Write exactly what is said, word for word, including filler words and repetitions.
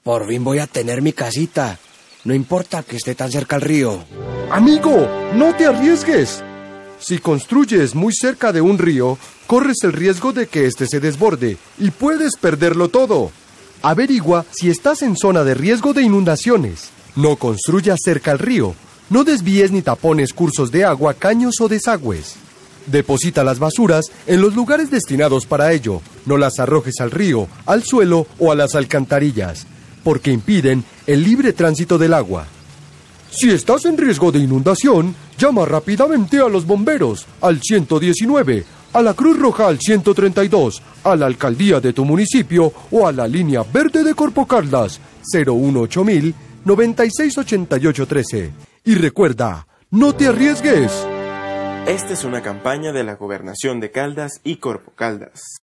Por fin voy a tener mi casita. No importa que esté tan cerca al río. Amigo, no te arriesgues. Si construyes muy cerca de un río, corres el riesgo de que éste se desborde y puedes perderlo todo. Averigua si estás en zona de riesgo de inundaciones. No construyas cerca al río. No desvíes ni tapones cursos de agua, caños o desagües. Deposita las basuras en los lugares destinados para ello. No las arrojes al río, al suelo o a las alcantarillas, porque impiden el libre tránsito del agua. Si estás en riesgo de inundación, llama rápidamente a los bomberos al ciento diecinueve, a la Cruz Roja al ciento treinta y dos, a la alcaldía de tu municipio o a la línea verde de Corpo Caldas cero uno ocho mil, noventa y seis ochenta y ocho trece. Y recuerda, no te arriesgues. Esta es una campaña de la Gobernación de Caldas y Corpo Caldas.